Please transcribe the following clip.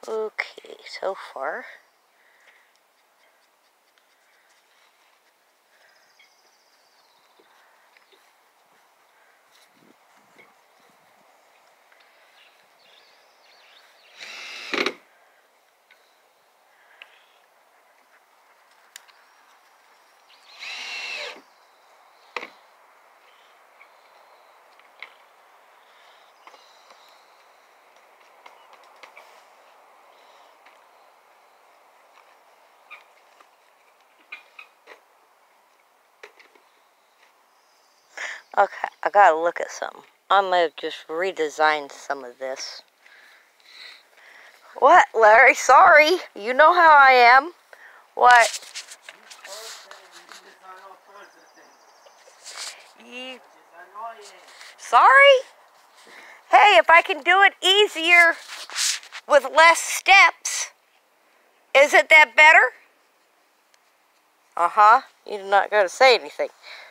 Okay, so far. Okay, I gotta look at something. I might have just redesigned some of this. What, Larry? Sorry. You know how I am. What? You... Sorry? Hey, if I can do it easier with less steps, isn't that better? Uh-huh. You're not going to say anything.